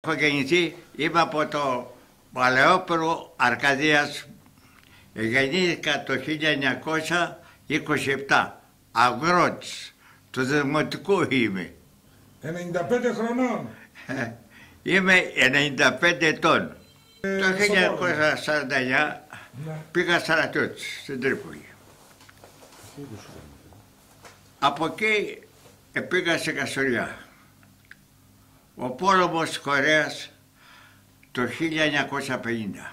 έχω γεννηθεί, είμαι από το Παλαιόπαιρο Αρκαδίας. Γεννήθηκα το 1927. Αγρότης. Του Δημοτικού είμαι. 95 χρονών. Είμαι 95 ετών. Το 1949 πήγα στρατιώτης στην Τρίπολη. Από εκεί πήγα σε Καστοριά. Ο πόλεμος της Κορέας το 1950.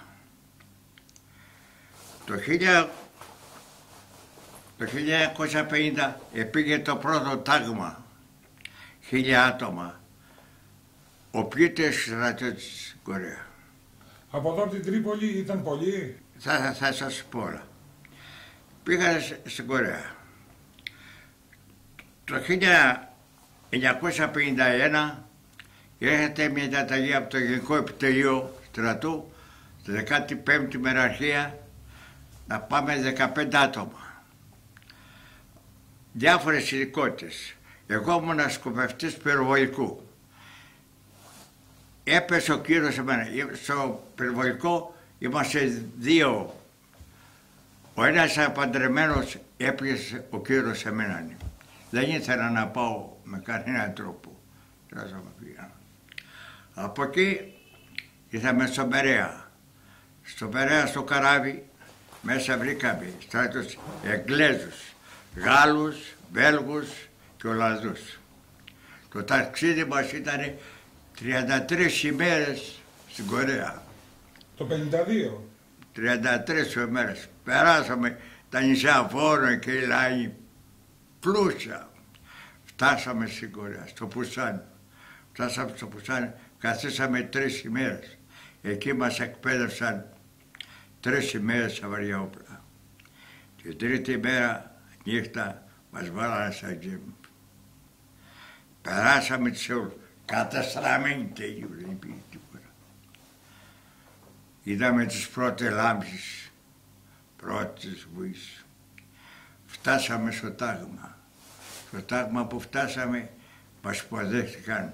Το 1950 πήγε το πρώτο τάγμα, 1000 άτομα, ο πλήτες στρατιώτης στην Κορέα. Από εδώ από την Τρίπολη ήταν πολλοί. Θα σας πω όλα. Πήγα στην Κορέα. Το 1951 έρχεται μια διαταγή από το Γενικό Επιτελείο Στρατού, τη 15η Μεραρχία, να πάμε 15 άτομα. Διάφορες ειδικότητες. Εγώ ήμουν σκοπευτής πυροβολικού. Έπεσε ο κύριος σε μένα. Στο πυροβολικό είμαστε δύο. Ο ένας απαντρεμένος έπιασε ο κύριος σε μένα. Δεν ήθελα να πάω με κανέναν τρόπο. Από εκεί ήρθαμε στον Περαία. Στον Περαία στο καράβι μέσα βρήκαμε στρατούς Εγγλέζους, Γάλλους, Βέλγους και Ολλανδούς. Το ταξίδι μας ήταν 33 ημέρες στην Κορέα. Το 52. 33 ημέρες. Περάσαμε τα νησιά Βόρο και η Λάινη πλούσια. Φτάσαμε στην Κορέα, στο Πουσάν. Φτάσαμε στο Πουσάν, καθίσαμε 3 ημέρες. Εκεί μας εκπαίδευσαν 3 ημέρες στα βαριά όπλα. Την τρίτη μέρα νύχτα μας βάλανε στα τζιμ. Περάσαμε τη Σεούλ, καταστραμμένοι τελείως, δεν πήγε τίποτα. Είδαμε τις πρώτες λάμψεις, πρώτες βουής. Φτάσαμε στο τάγμα. Στο τάγμα που φτάσαμε μας υποδέχτηκαν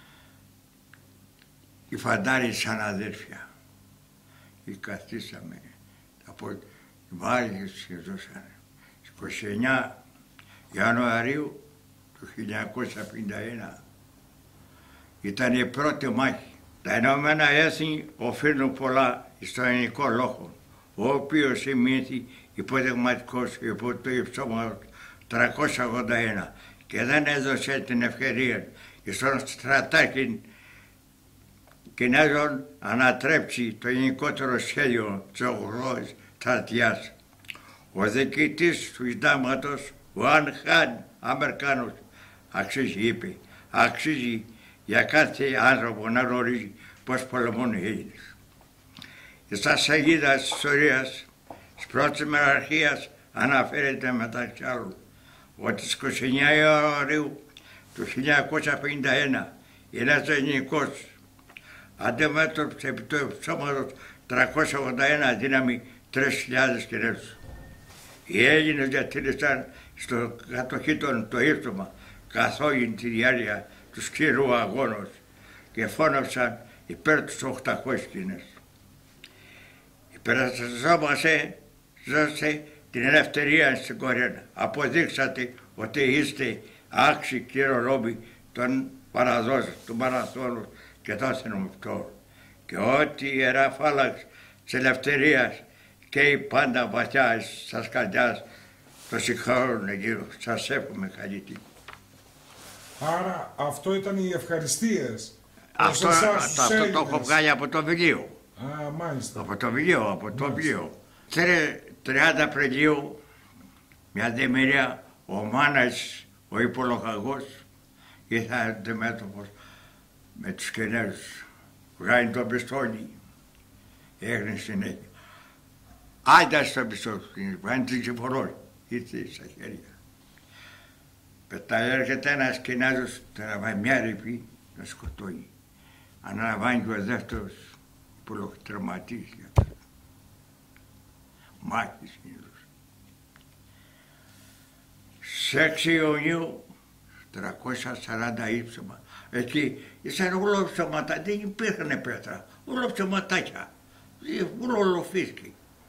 οι φαντάροι σαν αδέρφια. Και καθίσαμε από οι βάρκες και δώσανε. 29 Ιανουαρίου του 1951 ήταν η πρώτη μάχη. Τα Ηνωμένα Έθνη οφείλουν πολλά στο ελληνικό λόγο, ο οποίος σημειώθη υποδεγματικός υπό το υψώμα 381 και δεν έδωσε την ευκαιρία στον στρατάρχη Κινέζων ανατρέψει το γενικότερο σχέδιο της 8ης στρατιάς. Ο διοικητής του συντάγματος, ο Αν Χάν, Αμερικάνος, αξίζει, είπε, αξίζει για κάθε άνθρωπο να γνωρίζει πώς πολεμούν οι Έλληνες. Στα σελίδα της ιστορίας της πρώτης μεραρχίας αναφέρεται μεταξύ άλλων ότι στις 29 Ιανουαρίου του 1951 ένας ελληνικός αντιμέτωπισε επί του ψώματος 381 δύναμη 3.000 Κινέζους. Οι Έλληνες διατήρησαν στο κατοχή των το ύψωμα καθ' όλη τη διάρκεια του σκληρού αγώνος και φώναυσαν υπέρ τους 800 Κινέζους. Υπερασπιζόμαστε την ελευθερία στην Κορέα. Αποδείξατε ότι είστε άξιοι κληρονόμοι των παραδόσεων, του μαραθώνου και των αστυνομικών. Και ό,τι η ιερά φάλαξη της ελευθερίας και η πάντα βαθιά σας καρδιάς το συγχωρούν γύρω. Σας εύχομαι καλή τύχη. Άρα αυτό ήταν οι ευχαριστίες. Αυτό το έχω βγάλει από το βιβλίο. Α, μάλιστα. Από το βιβλίο. 30 Απριλίου, μια δεμερία, ο Μάνας, ο υπολογαγός, ήρθε αντιμέτωπος με τους Κινέζους. Βγάλει τον πιστόλι, έγινε συνέχεια. Άντα στο πιστόλι, βγάλει την συμφορόλη, ήρθε στα χέρια. Έρχεται ένας Κινέζος, τραβάει μια ρηπή, να σκοτώνει. Αναλαμβάνει και ο δεύτερος υπολογτερματής για αυτό. Μάχης συνήθως. Σε 6 Ιουνίου 340 ύψωμα. Εκεί ήσαν ολόψωματα, δεν υπήρχαν πέτρα, ολόψωματάκια, ολοφίσκοι.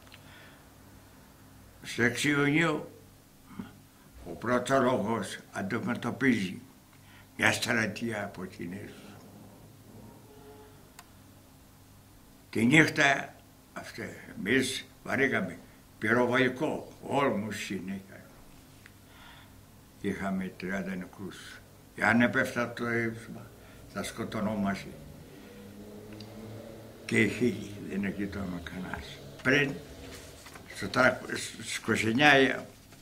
Σε 6 Ιουνίου ο πρωτόλογος αντιμετωπίζει μια στρατεία από Κινέζους. Τη νύχτα αυτή εμείς βαρήκαμε πυροβολικό, όλμους συνέχεια. Είχαμε 30 νεκρούς. Αν έπεφτα το ύψωμα θα σκοτωνόμαστε. Και οι χίλιοι δεν εκειτώμε κανένας. Πριν στις 29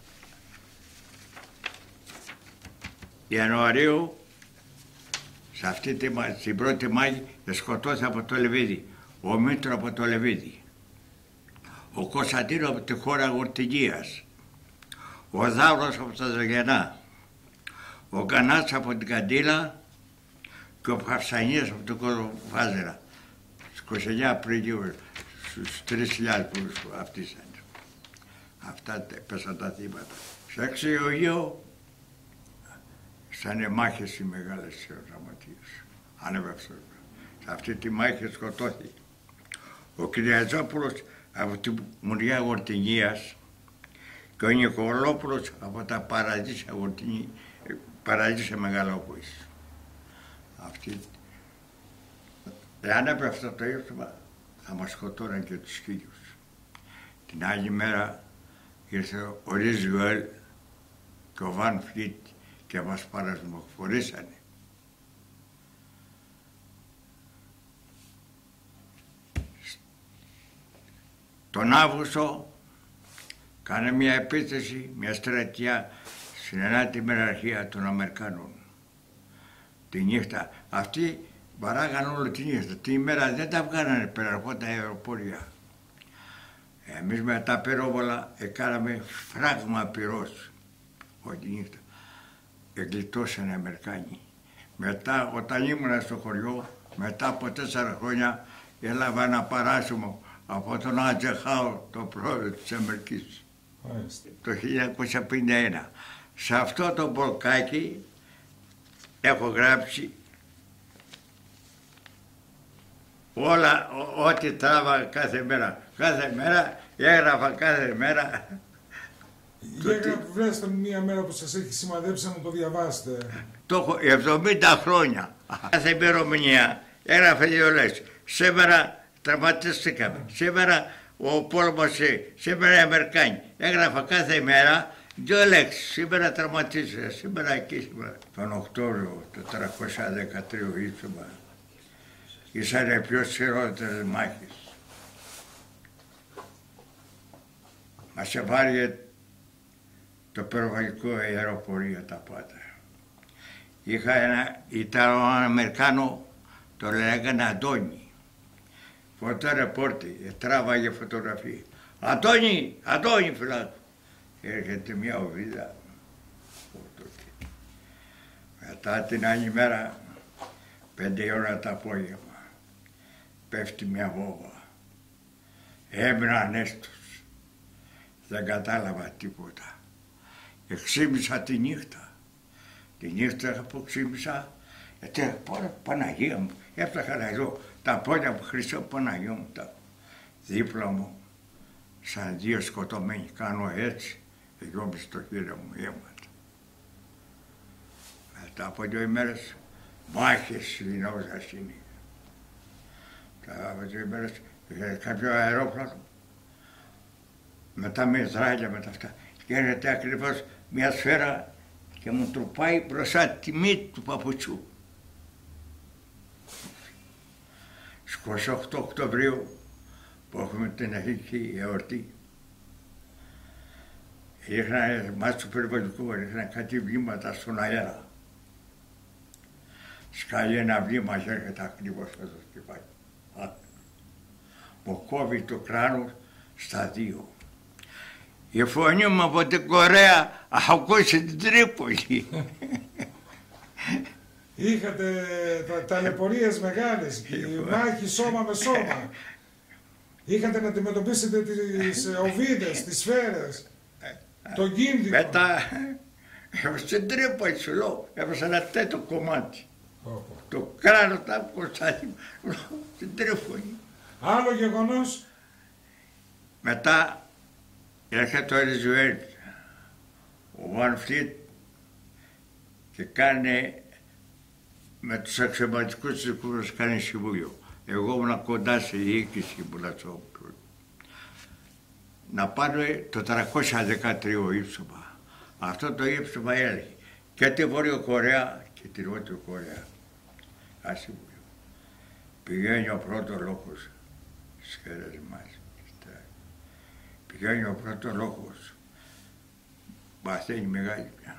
Ιανουαρίου, σε αυτή την πρώτη μάχη, σκοτώθηκε από το Λεβίδι. Ο Μήτρο από το Λεβίδι. Ο Κωνσταντίνο από τη χώρα Γορτινίας. Ο Δάουρος από τα Ζαγενά. Ο Γκανάς από την Καντήλα και ο Παυσανίας από την Κολοφάζερα. Στις 29 Απριλίου, στους 3.000 που αυτήσαν. Αυτά πέσαν τα θύματα. Σε 6 Ιουνίου ήταν μάχες οι μεγάλες σε Δραματίες. Ανέβασε. Σε αυτή τη μάχη σκοτώθηκε ο Κυριαζόπουλος από τη Μουριά Γορτινίας και ο Νικολόπουλος από τα Παραδείσια Μεγαλόπολης. Αυτή, εάν έπεφτε το ύψωμα, θα μας σκοτώναν και τους χίλιους. Την άλλη μέρα ήρθε ο Ριζουέλ και ο Βαν Φλίτ και μας παρασμοφορήσανε. Τον Αύγουστο κάνε μια επίθεση, μια στρατιά στην 9η μεραρχία των Αμερικάνων. Τη νύχτα. Αυτοί βαράγαν όλη τη νύχτα. Τη ημέρα δεν τα βγάλανε πέρα από τα αεροπορία. Εμείς με τα πυρόβολα έκαναμε φράγμα πυρός όλη τη νύχτα. Εγκλιτώσανε οι Αμερικάνοι. Μετά, όταν ήμουν στο χωριό, μετά από 4 χρόνια, έλαβα ένα παράσημο από τον Ατζεχάου, τον πρόεδρο της Αμερικής, το 1951. Σε αυτό το μπλοκάκι έχω γράψει όλα, ό,τι τράβα κάθε μέρα. Κάθε μέρα, έγραφα κάθε μέρα. Βρέστε μου μία μέρα που σας έχει σημαδέψει να μου το διαβάσετε. Το έχω 70 χρόνια. Κάθε ημερομηνία έγραφε 2 λέξεις. Σήμερα τραυματιστήκαμε. Σήμερα ο πόλεμος, σήμερα οι Αμερικάνοι. Έγραφα κάθε μέρα 2 λέξεις. Σήμερα τραυματίστηκα, σήμερα εκεί, σήμερα. Τον Οκτώβριο του 413 ήρθαμε. Ήσαν οι πιο σειρότερες μάχες. Μας εβάρει το πυροβολικό αεροπορείο τα πάντα. Είχα ένα Ιταλο-Αμερικάνο, το λέγανε Αντώνη. Φωτορεπόρτη, τράβαγε φωτογραφία. Αντώνη, Αντώνη φυλάκου. Έρχεται μια οβίδα. Μετά την άλλη μέρα, 5 ώρα το απόγευμα, πέφτει μια βόμβα. Έμεινα ανέστος. Δεν κατάλαβα τίποτα. Εξήμισα τη νύχτα. Τη νύχτα που ξύμισα, γιατί Παναγία μου, έφτασα να δω τα πόδια μου Χριστό Παναγία μου, τα δίπλα μου, σαν 2 σκοτωμένοι, κάνω έτσι, εγιώμισε το χέρι μου αίματα. Μετά από 2 ημέρες, μάχες συνόζα συνήθω. Μετά από 2 ημέρες, είχε κάποιο αερόπλανο, με τα μετράλια, με τα αυτά. Και έρχεται ακριβώς μια σφαίρα και μου τρουπάει μπροστά τη μύτη του παπουτσού. Στις 28 Οκτωβρίου που έχουμε την αρχική εορτή, ήρθαν μας του περιβαλλοντικού, ήρθαν κάτι βλήματα στον αέρα. Σκάλει ένα βλήμα και έρχεται ακριβώς εδώ στο κεφάλι. Μου κόβει το κράνος στα 2. Η φωνή μου από την Κορέα ακούσει την Τρίπολη. Είχατε ταλαιπωρίες μεγάλες, η μάχη σώμα με σώμα. Είχατε να αντιμετωπίσετε τις οβίδες, τις σφαίρες, τον κίνδυνο. Μετά Στην τρύπα σου λέω, έπεσα ένα τέτοιο κομμάτι. Oh. Το κράνος τα κοστάκι μου, στην τρύπα. Άλλο γεγονός. Μετά έρχεται το Ριζουέλ, ο Βαν Φλίτ, και κάνει με τους αξιωματικούς της Κούρας κάνει συμβούλιο. Εγώ ήμουν κοντά στη διοίκηση που να πάρουμε το 313 ύψωμα. Αυτό το ύψωμα έλεγε και τη Βόρειο Κορέα και τη Νότιο Κορέα. Συμβούλιο. Πηγαίνει ο πρώτος λόγος σχέδες μας. Πηγαίνει ο πρώτος λόγος. Μαθαίνει μεγάλη πια.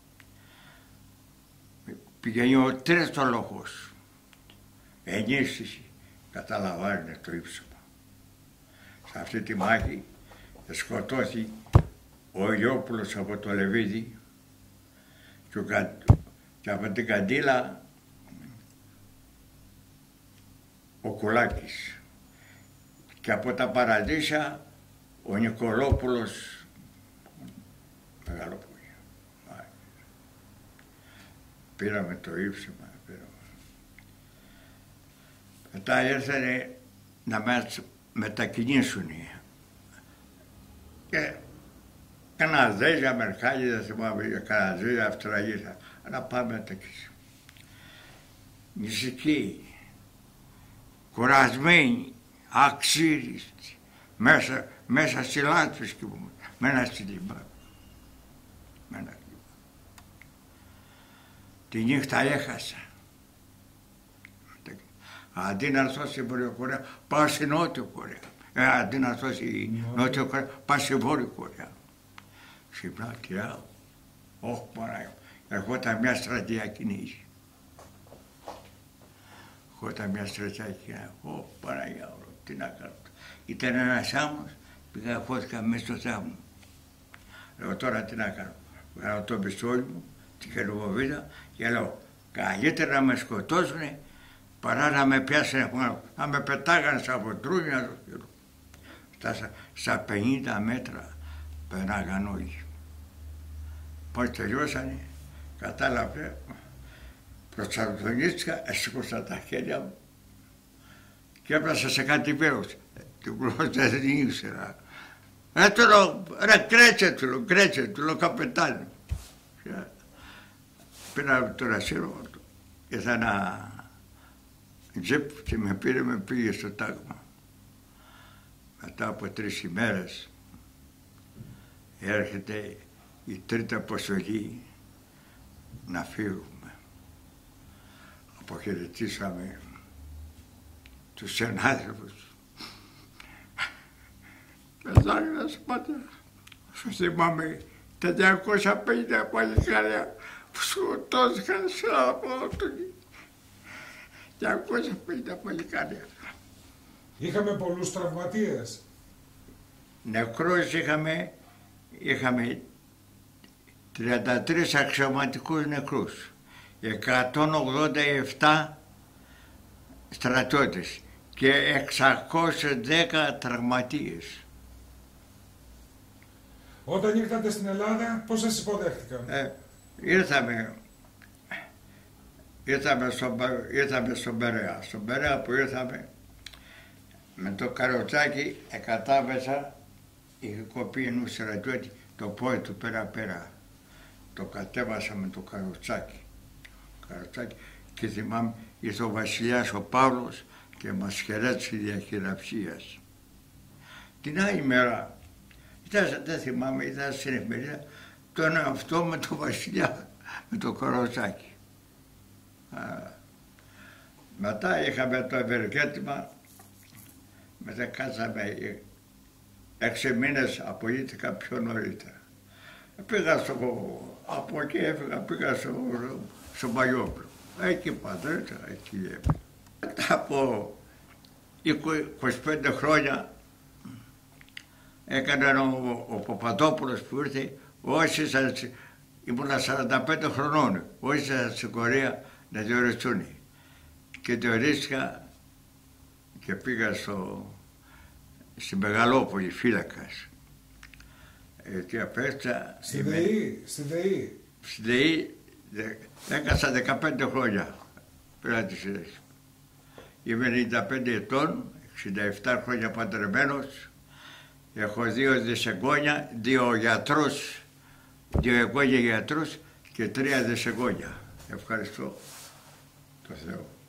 Πηγαίνει ο τρίτος λόγος. Ενίσχυση. Καταλαβαίνετε το ύψωμα. Σε αυτή τη μάχη σκοτώθη ο Ηλιόπουλος από το Λεβίδι και από την Καντήλα ο Κουλάκης και από τα Παραδείσια ο Νικολόπουλος Μεγαλόπουλος. Πήραμε το ύψωμα. Μετά ήρθανε να μας μετακινήσουν και Καναδέζοι, Αμερικάνοι, δεν θυμάμαι, Καναδέζοι, Αυστραλοί, να πάμε μετακινήσουμε. Νησικοί, κουρασμένοι, αξίριστοι, μέσα στη λάσπη και μένα στη λιμπά. Τη νύχτα έχασα. Αντί να έρθω στη Βόρεια Κορέα, πάω στη Νότιο Κορέα. Αντί να έρθω στη Νότιο Κορέα, πάω στη Βόρεια Κορέα. Ξυπνάω, κοιτάω. Όχι Παναγία. Ερχόταν μια στρατιακή νύχη. Ερχόταν μια στρατιακή νύχη. Όχι Παναγία, τι να κάνω. Ήταν ένας άμμος, πήγα φώθηκα μέσα στο θάμο. Λέω τώρα τι να κάνω. Βγάλω το πιστόλι μου, τη χεροβοβίδα και λέω καλύτερα να με σκοτώσουνε παρά να με πιάσουν, να με πετάγανε στα βοτρούνια. Στα 50 μέτρα περνάγαν όλοι. Πώς τελειώσανε, κατάλαβε, προσαρτονίστηκα, σήκωσα τα χέρια μου και έπλασα σε κάτι πέος. Την γλώσσα δεν ήξερα. Του λέω, ρε κρέτσε, του λέω καπετάνιο. Πήρα το ρασίρο, ήρθα ένα τζιπ και με πήρε, με πήγε στο τάγμα. Μετά από 3 ημέρες έρχεται η τρίτη αποστολή να φύγουμε. Αποχαιρετήσαμε τους συνάδελφους. Πεθάνοντας πάντα, σου θυμάμαι τα 250 παλικάρια που σκοτώθηκαν σε απότολη. 250 παλικάρια. Είχαμε πολλούς τραυματίες. Νεκρούς είχαμε 33 αξιωματικούς νεκρούς, 187 στρατιώτες και 610 τραυματίες. Όταν ήρθατε στην Ελλάδα, πώς σας υποδέχτηκαν? Ήρθαμε στον Περαία. Στον Περαία που ήρθαμε, με το καροτσάκι εκατάβεσα, είχε κοπεί ενός στρατιώτη το πόδι του πέρα. Το κατέβασα με το καροτσάκι. Και θυμάμαι, ήρθε ο βασιλιάς ο Παύλος και μας χαιρέτησε διαχειραψίας. Την άλλη μέρα, δεν θυμάμαι, ήταν στην εφημερίδα, τον αυτό με το βασιλιά, με το καροτσάκι. Μετά είχαμε το ευεργέτημα, μετά κάτσαμε 6 μήνες, απολύτηκα πιο νωρίτερα. Από εκεί έφυγα, πήγα στο Μαγιόπλο. Εκεί πατρέτσα, εκεί έφυγα. Μετά από 25 χρόνια έκανε ο Παπαδόπουλος που ήρθε, ήμουνα 45 χρονών, όσοι στην Κορέα να διοριστούν. Και διορίστηκα και πήγα στη Μεγαλόπολη φύλακας. Εκεί απέστησα. Στη ΔΕΗ. Στη ΔΕΗ έκασα 15 χρόνια πέρα τη σύνταξη. Είμαι 95 ετών, 67 χρόνια παντρεμένος. Έχω 2 δισεγγόνια, 2 γιατρούς, 2 εγγόνια γιατρούς και 3 δισεγγόνια. Ευχαριστώ το Θεό.